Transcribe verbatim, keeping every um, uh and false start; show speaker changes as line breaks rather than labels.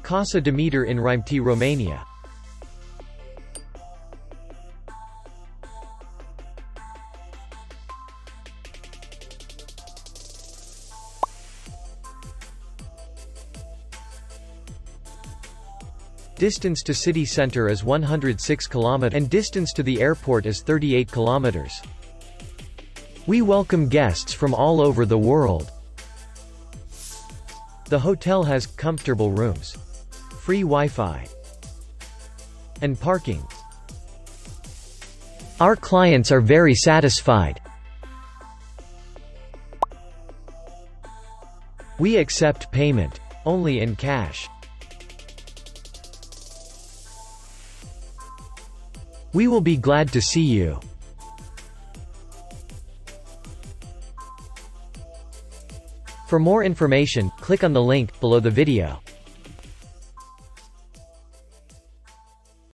Casa Demeter in Rimetea, Romania. Distance to city center is one hundred six kilometers and distance to the airport is thirty-eight kilometers. We welcome guests from all over the world. The hotel has comfortable rooms, free Wi-Fi, and parking. Our clients are very satisfied. We accept payment only in cash. We will be glad to see you. For more information, click on the link below the video.